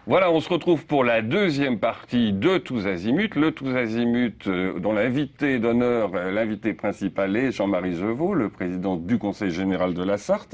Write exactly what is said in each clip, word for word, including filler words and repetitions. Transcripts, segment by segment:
Voilà, on se retrouve pour la deuxième partie de Tous Azimuts. Le Tous Azimuts, euh, dont l'invité d'honneur, euh, l'invité principal est Jean-Marie Jeuveau, le président du Conseil général de la Sarthe.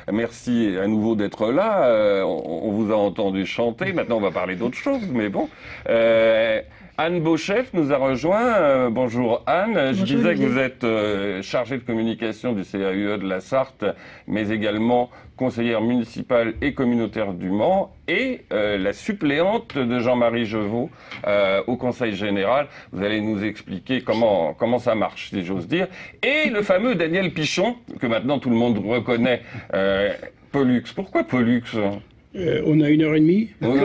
Merci à nouveau d'être là. Euh, on, on vous a entendu chanter. Maintenant, on va parler d'autre chose, mais bon. Euh, Anne Beauchef nous a rejoint. Euh, bonjour Anne. Bonjour, Je disais Olivier. que vous êtes euh, chargée de communication du C A U E de la Sarthe, mais également conseillère municipale et communautaire du Mans, et euh, la suppléante de Jean-Marie Jeuveau euh, au Conseil général. Vous allez nous expliquer comment, comment ça marche, si j'ose dire. Et le fameux Daniel Pichon, que maintenant tout le monde reconnaît, euh, Pollux. Pourquoi Pollux ? Euh, on a une heure et demie. Oui.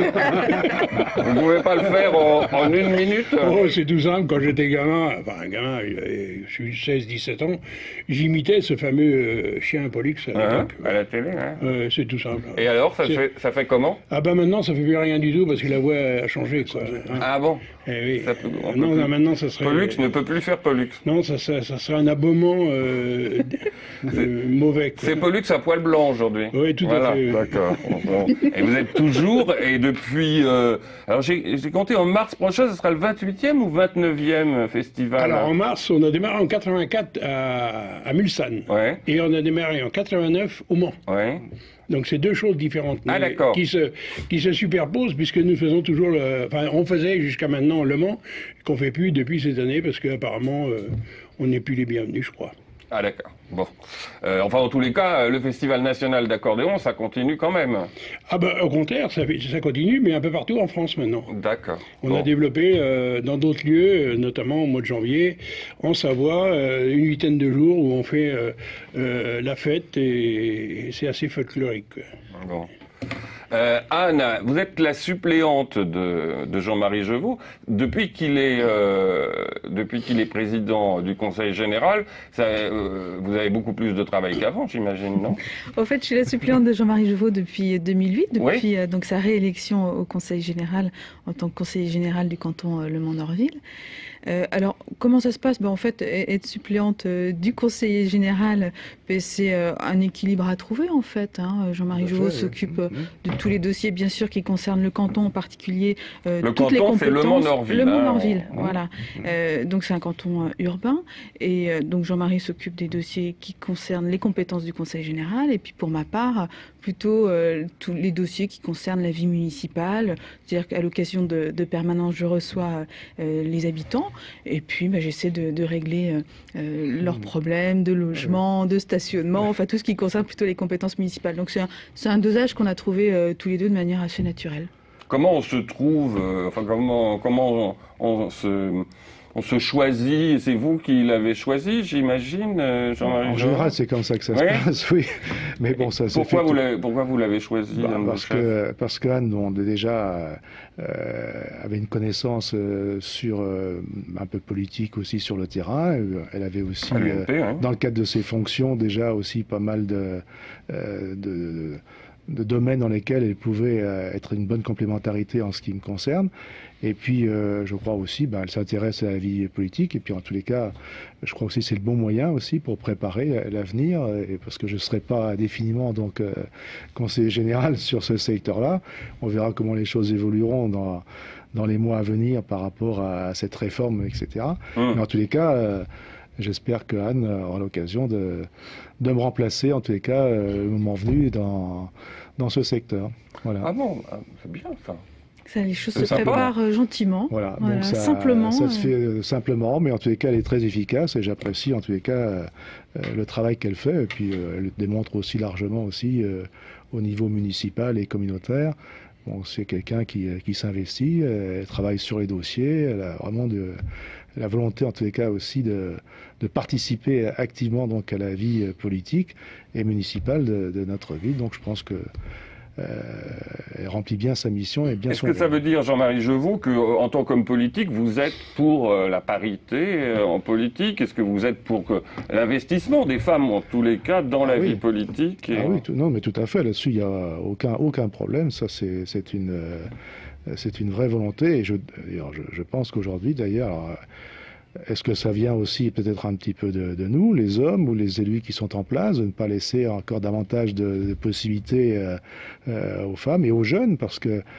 Vous ne pouvez pas le faire en, en une minute ? Oh, c'est tout simple. Quand j'étais gamin, enfin un gamin, je suis seize dix-sept ans, j'imitais ce fameux euh, chien Pollux à Hein, l'époque. à la télé, hein. Euh, c'est tout simple. Et alors, ça C'est- fait, ça fait comment ? Ah ben maintenant, ça fait plus rien du tout parce que la voix a changé, quoi. Hein. Ah bon ? Eh oui. Ça peut- on peut non, plus- non, maintenant, ça serait... Pollux ne peut plus faire Pollux. Non, ça, ça, ça serait un aboment euh, euh, mauvais, quoi. C'est Pollux à poil blanc aujourd'hui. Oui, tout à Voilà, fait, oui. d'accord. Bon. Et vous êtes toujours, et depuis... euh, alors j'ai j'ai compté en mars prochain, ce sera le vingt-huitième ou vingt-neuvième festival ? Alors en mars, on a démarré en quatre-vingt-quatre à, à Mulsanne. Ouais, Et on a démarré en quatre-vingt-neuf au Mans. ouais. Donc c'est deux choses différentes, Ah, mais d'accord. qui se qui se superposent puisque nous faisons toujours le, enfin on faisait jusqu'à maintenant Le Mans qu'on fait plus depuis ces années parce qu'apparemment euh, on n'est plus les bienvenus, je crois. Ah d'accord. Bon. Euh, enfin, en tous les cas, le Festival national d'accordéon, ça continue quand même. Ah ben au contraire, ça fait- ça continue, mais un peu partout en France maintenant. D'accord. On Bon. a développé euh, dans d'autres lieux, euh, notamment au mois de janvier, en Savoie, euh, une huitaine de jours où on fait euh, euh, la fête et, et c'est assez folklorique, quoi. Bon. Euh, Anne, vous êtes la suppléante de, de Jean-Marie Jeuveau. Depuis qu'il est, euh, depuis qu'il est président du Conseil général, ça, euh, vous avez beaucoup plus de travail qu'avant, j'imagine, non ? Au fait, je suis la suppléante de Jean-Marie Jeuveau depuis deux mille huit, depuis Oui. euh, donc sa réélection au Conseil général en tant que conseiller général du canton euh, Le Mans-Norville. Euh, alors, comment ça se passe ? Ben, en fait, e- être suppléante euh, du conseiller général, ben, c'est euh, un équilibre à trouver, en fait. Hein. Jean-Marie Tout à Jeuveau fait, oui. s'occupe euh, Mhm. de tous les dossiers, bien sûr, qui concernent le canton en particulier. euh, Le toutes les canton, c'est le compétences. Mans-Norville, Le hein, Mans-Norville, on- voilà. Euh, donc, c'est un canton euh, urbain. Et euh, donc, Jean-Marie s'occupe des dossiers qui concernent les compétences du Conseil général. Et puis, pour ma part, plutôt euh, tous les dossiers qui concernent la vie municipale. C'est-à-dire qu'à l'occasion de, de permanence, je reçois euh, les habitants. Et puis, bah, j'essaie de, de régler euh, euh, leurs problèmes de logement, de stationnement, enfin tout ce qui concerne plutôt les compétences municipales. Donc c'est un, c'est un dosage qu'on a trouvé euh, tous les deux de manière assez naturelle. Comment on se trouve, euh, enfin comment, comment on, on se, on se choisit ? C'est vous qui l'avez choisi, j'imagine, euh, Jean-Marie En Jeuveau ? général, c'est comme ça que ça Oui. se passe, oui. Mais bon, ça s'est Pourquoi fait vous tout- l'avez, pourquoi vous l'avez choisi Bah, Anne parce Beauchef que parce qu'Anne, bon, déjà euh, avait une connaissance euh, sur euh, un peu politique aussi sur le terrain. Euh, Elle avait aussi, À euh, l'U M P, hein. dans le cadre de ses fonctions, déjà aussi pas mal de euh, de, de domaines dans lesquels elle pouvait euh, être une bonne complémentarité en ce qui me concerne. Et puis, euh, je crois aussi, ben, elle s'intéresse à la vie politique. Et puis, en tous les cas, je crois aussi que c'est le bon moyen aussi pour préparer l'avenir. Et parce que je ne serai pas indéfiniment donc euh, conseiller général sur ce secteur-là. On verra comment les choses évolueront dans dans les mois à venir par rapport à cette réforme, et cetera. Hum. Mais en tous les cas, euh, j'espère que Anne aura l'occasion de de me remplacer, en tous les cas, euh, le moment venu dans dans ce secteur. Voilà. Ah bon, ah, c'est bien ça. Ça, les choses C'est se sympa. préparent euh, gentiment. Voilà, Voilà, donc ça, simplement, ça se euh. fait euh, simplement, mais en tous les cas, elle est très efficace et j'apprécie en tous les cas euh, euh, le travail qu'elle fait. Et puis, euh, elle le démontre aussi largement aussi euh, au niveau municipal et communautaire. Bon, c'est quelqu'un qui, euh, qui s'investit, euh, elle travaille sur les dossiers, elle a vraiment de, la volonté en tous les cas aussi de, de participer activement donc à la vie euh, politique et municipale de, de notre ville. Donc, je pense que Euh, elle remplit bien sa mission et bien Est-ce son que ça rôle. veut dire, Jean-Marie Jeuveau, que euh, en tant qu'homme politique, vous êtes pour euh, la parité euh, en politique ? Est-ce que vous êtes pour que l'investissement des femmes, en tous les cas, dans la Ah oui. vie politique et- Ah oui, tout, non, mais tout à fait. Là-dessus, il n'y a aucun, aucun problème. Ça, c'est c'est une, euh, c'est une vraie volonté. Et je, d'ailleurs, je, je pense qu'aujourd'hui, d'ailleurs, euh, est-ce que ça vient aussi peut-être un petit peu de, de nous, les hommes ou les élus qui sont en place, de ne pas laisser encore davantage de, de possibilités euh, euh, aux femmes et aux jeunes, parce que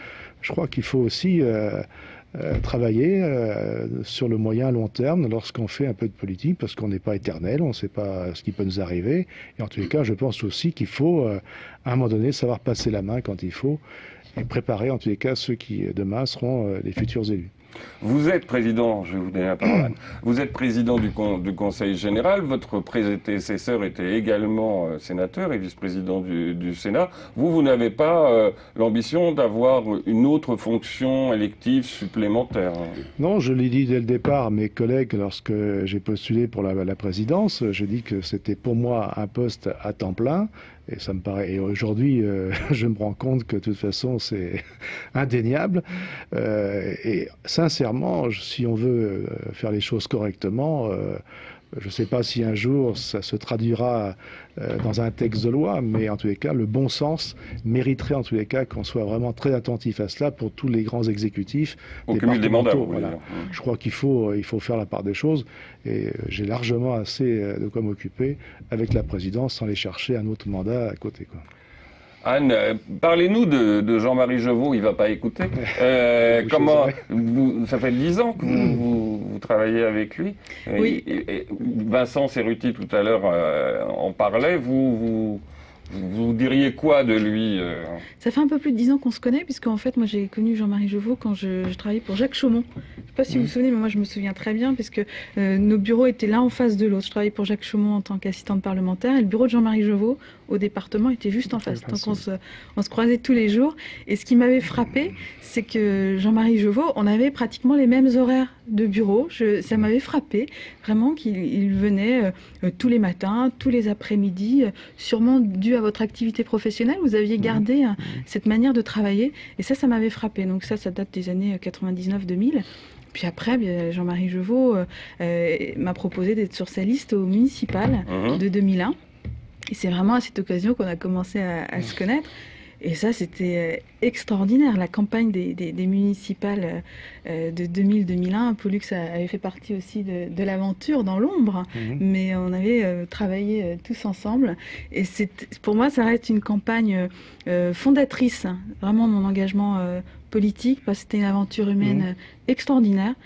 je crois qu'il faut aussi euh, euh, travailler euh, sur le moyen long terme lorsqu'on fait un peu de politique, parce qu'on n'est pas éternel, on ne sait pas ce qui peut nous arriver. Et en tous les cas, je pense aussi qu'il faut, euh, à un moment donné, savoir passer la main quand il faut et préparer en tous les cas ceux qui demain seront euh, les futurs élus. Vous êtes président, je vais vous donner la parole, vous êtes président du, con, du Conseil général, votre prédécesseur était également euh, sénateur et vice-président du, du Sénat. Vous, vous n'avez pas euh, l'ambition d'avoir une autre fonction élective supplémentaire? Non, je l'ai dit dès le départ à mes collègues lorsque j'ai postulé pour la, la présidence. J'ai dit que c'était pour moi un poste à temps plein. Et ça me paraît. Et aujourd'hui, euh, je me rends compte que de toute façon, c'est indéniable. Euh, et sincèrement, si on veut faire les choses correctement, euh, je ne sais pas si un jour ça se traduira euh, dans un texte de loi, mais en tous les cas, le bon sens mériterait en tous les cas qu'on soit vraiment très attentif à cela pour tous les grands exécutifs. Au cumul des mandats, voilà. Je crois qu'il faut, il faut faire la part des choses et j'ai largement assez de quoi m'occuper avec la présidence sans aller chercher un autre mandat à côté, quoi. Anne, euh, parlez-nous de, de Jean-Marie Jeuveau, il ne va pas écouter. Euh, oui, comment vous, ça fait dix ans que vous, vous, vous travaillez avec lui. Oui. Et, et, et Vincent Cerruti tout à l'heure euh, en parlait. Vous, vous, vous diriez quoi de lui euh... Ça fait un peu plus de dix ans qu'on se connaît, puisqu'en fait, moi j'ai connu Jean-Marie Jeuveau quand je, je travaillais pour Jacques Chaumont. Je ne sais pas si vous vous souvenez, mais moi je me souviens très bien, puisque euh, nos bureaux étaient l'un en face de l'autre. Je travaillais pour Jacques Chaumont en tant qu'assistante parlementaire, et le bureau de Jean-Marie Jeuveau au département était juste en face. Donc on se, on se croisait tous les jours. Et ce qui m'avait frappé, c'est que Jean-Marie Jeuveau, on avait pratiquement les mêmes horaires de bureau. Je, ça m'avait frappé, vraiment, qu'il il venait euh, tous les matins, tous les après-midi, euh, sûrement dû à votre activité professionnelle. Vous aviez gardé euh, cette manière de travailler. Et ça, ça m'avait frappé. Donc ça, ça date des années quatre-vingt-dix-neuf deux mille. Puis après, Jean-Marie Jeuveau euh, euh, m'a proposé d'être sur sa liste au municipal mmh. de deux mille un. Et c'est vraiment à cette occasion qu'on a commencé à, à se connaître. Et ça, c'était extraordinaire. La campagne des, des, des municipales euh, de deux mille deux mille un, Pollux avait fait partie aussi de, de l'aventure dans l'ombre, mmh. mais on avait euh, travaillé euh, tous ensemble. Et pour moi, ça reste une campagne euh, fondatrice, hein, vraiment mon engagement euh, politique, parce que c'était une aventure humaine mmh. extraordinaire.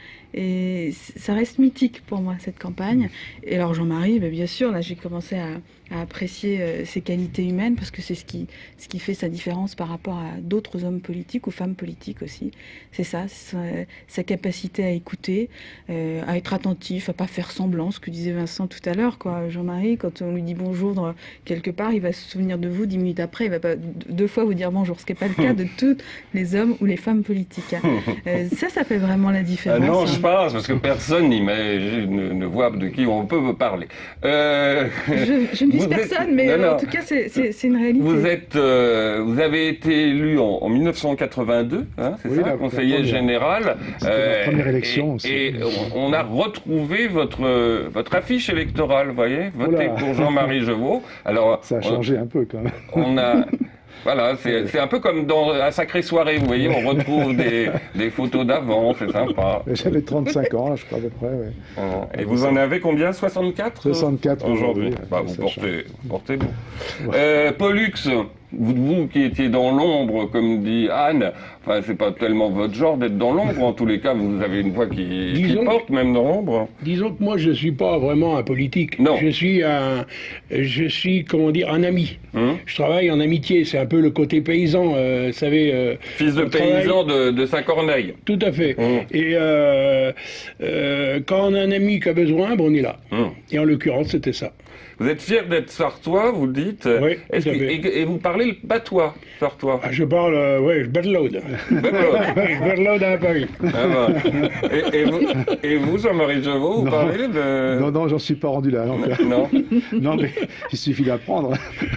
Et ça reste mythique pour moi, cette campagne. Et alors Jean-Marie, ben bien sûr, là j'ai commencé à, à apprécier euh, ses qualités humaines, parce que c'est ce qui, ce qui fait sa différence par rapport à d'autres hommes politiques ou femmes politiques aussi. C'est ça, sa, sa capacité à écouter, euh, à être attentif, à pas faire semblant, ce que disait Vincent tout à l'heure, quoi. Jean-Marie, quand on lui dit bonjour quelque part, il va se souvenir de vous dix minutes après, il va pas deux fois vous dire bonjour, ce qui n'est pas le cas de tous les hommes ou les femmes politiques. Euh, ça, ça fait vraiment la différence. Ah non, je pense, parce que personne ne, ne voit de qui on peut parler. Euh, je, je ne vise personne, êtes, mais non, non. En tout cas, c'est une réalité. Vous, êtes, euh, vous avez été élu en, en mille neuf cent quatre-vingt-deux, hein, c'est oui, ça, conseiller première, général. Euh, la première élection et, aussi. Et on, on a retrouvé votre, votre affiche électorale, vous voyez, votez pour Jean-Marie Jeuveau. Alors, ça a changé on, un peu quand même. On a... Voilà, c'est un peu comme dans un sacré soirée, vous voyez, on retrouve des, des photos d'avant, c'est sympa. J'avais trente-cinq ans, je crois à peu près, ouais. Et vous en avez combien, soixante-quatre soixante-quatre aujourd'hui. Bah, vous portez, portez bon. Ouais. Euh, Pollux, vous, vous qui étiez dans l'ombre, comme dit Anne, enfin, c'est pas tellement votre genre d'être dans l'ombre, en tous les cas, vous avez une voix qui, qui porte, même dans l'ombre. Disons que moi, je suis pas vraiment un politique. Non. Je suis un, je suis, comment dire, un ami. Hum. Je travaille en amitié, c'est un peu le côté paysan, euh, vous savez. Euh, Fils de paysan de, de Saint-Corneille. Tout à fait. Hum. Et euh, euh, quand on a un ami qui a besoin, bon, on est là. Hum. Et en l'occurrence, c'était ça. Vous êtes fier d'être sartois, vous le dites. Oui, Est-ce que, et, et vous parlez le patois, sartois? Ah, je parle, euh, oui, je bedload. Bedload. Bedload à Paris. Ah ben. et, et vous, et vous Jean-Marie Jeuveau, vous non, parlez de... Non, non, j'en suis pas rendu là. Non, non. Non, mais il suffit d'apprendre.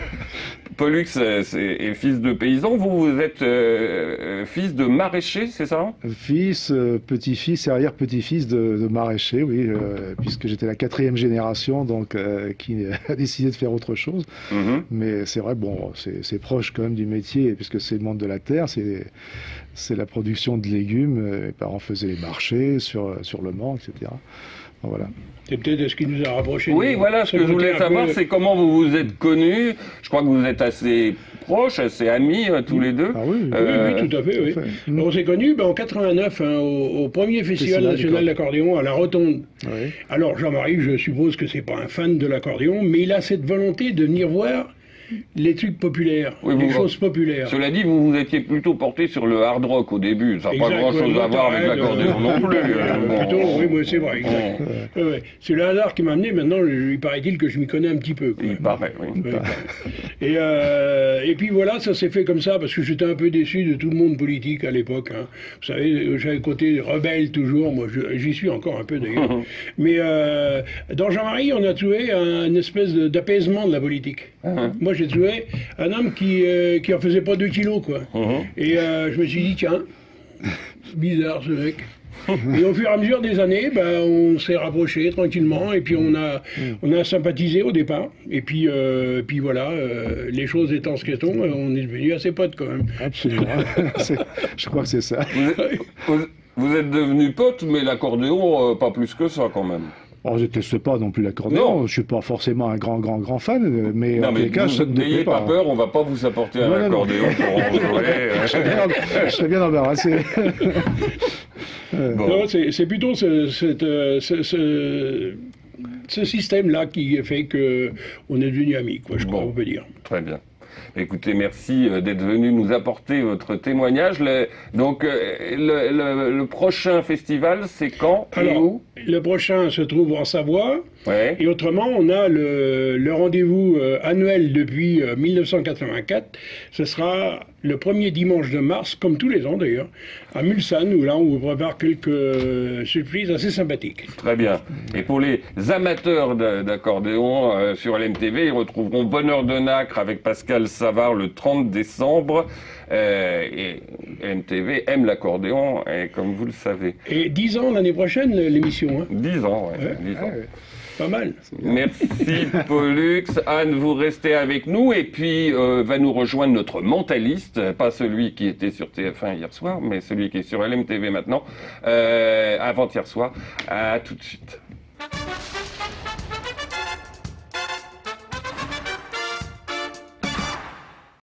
Pollux est fils de paysan, vous, vous êtes euh, fils de maraîcher, c'est ça? Fils, euh, petit-fils et arrière-petit-fils de, de maraîcher, oui, euh, puisque j'étais la quatrième génération, donc euh, qui a décidé de faire autre chose. Mm-hmm. Mais c'est vrai, bon, c'est proche quand même du métier, puisque c'est le monde de la terre, c'est la production de légumes. Mes parents faisaient les marchés sur, sur le Mans, et cetera. Bon, voilà. C'est peut-être ce qui nous a rapprochés. Oui, voilà, ce que je voulais savoir, c'est comment vous vous êtes connus. Je crois que vous êtes assez proches, assez amis euh, tous les deux. Ah oui, euh, oui, oui, tout à fait. Oui. Mmh. On s'est connus ben, en quatre-vingt-neuf hein, au, au premier Festival national d'accordéon à la Rotonde. Oui. Alors Jean-Marie, je suppose que c'est pas un fan de l'accordéon, mais il a cette volonté de venir voir les trucs populaires, oui, les vous, choses populaires. Cela dit, vous vous étiez plutôt porté sur le hard rock au début. Ça n'a pas grand-chose à voir avec l'accordéon non plus. Euh, bon, plutôt, oui, moi, c'est vrai. Exact. Ouais. Ouais. C'est le hasard qui m'a amené. Maintenant, il paraît-il que je m'y connais un petit peu. Il paraît, oui. Ouais, et, euh, et puis voilà, ça s'est fait comme ça parce que j'étais un peu déçu de tout le monde politique à l'époque. Hein. Vous savez, j'avais le côté rebelle toujours. Moi, j'y suis encore un peu d'ailleurs. Mais euh, dans Jean-Marie, on a trouvé un, une espèce d'apaisement de la politique. Moi, j'ai trouvé un homme qui, euh, qui en faisait pas deux kilos, quoi. Uh-huh. Et euh, je me suis dit, tiens, bizarre ce mec. Et au fur et à mesure des années, ben, on s'est rapprochés tranquillement, et puis on a, on a sympathisé au départ. Et puis, euh, puis voilà, euh, les choses étant ce qu'elles sont, on est devenus assez potes quand même. Absolument. Je crois que c'est ça. Vous êtes, vous, vous êtes devenus potes, mais l'accordéon, euh, pas plus que ça quand même. Alors, je ne déteste pas non plus l'accordéon, je ne suis pas forcément un grand, grand, grand fan, mais non, en tous les cas, vous n'ayez pas, pas peur, on ne va pas vous apporter un non, accordéon non. pour en jouer. Je serais bien, je serais bien embarrassé. Bon. Non, c'est plutôt ce, cette, ce, ce, ce système-là qui fait qu'on est devenus amis, quoi, je bon. crois, on peut dire. Très bien. Écoutez, merci d'être venu nous apporter votre témoignage. Le, donc, le, le, le prochain festival, c'est quand et Alors, où? Le prochain se trouve en Savoie. Ouais. Et autrement, on a le, le rendez-vous euh, annuel depuis euh, mille neuf cent quatre-vingt-quatre. Ce sera le premier dimanche de mars, comme tous les ans d'ailleurs, à Mulsanne, où là on vous prépare quelques euh, surprises assez sympathiques. Très bien. Et pour les amateurs d'accordéon euh, sur L M T V, ils retrouveront Bonheur de Nacre avec Pascal Savard le trente décembre. Euh, et L M T V aime l'accordéon, comme vous le savez. Et dix ans l'année prochaine, l'émission. Hein. dix ans, oui. Ouais. dix ans. Ah, ouais. Pas mal. Merci Pollux. Anne, vous restez avec nous et puis euh, va nous rejoindre notre mentaliste, pas celui qui était sur T F un hier soir, mais celui qui est sur L M T V maintenant, euh, avant-hier soir. À tout de suite.